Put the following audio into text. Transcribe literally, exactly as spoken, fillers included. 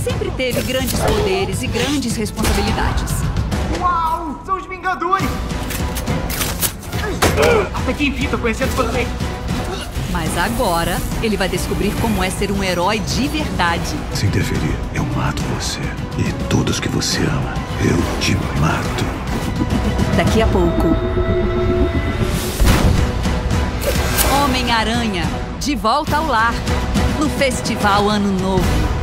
sempre teve grandes poderes e grandes responsabilidades. Uau! São os Vingadores! Até que enfim, tô conhecendo vocês. Mas agora, ele vai descobrir como é ser um herói de verdade. Se interferir, eu mato você. E todos que você ama, eu te mato. Daqui a pouco... Homem-Aranha, de volta ao lar, no Festival Ano Novo.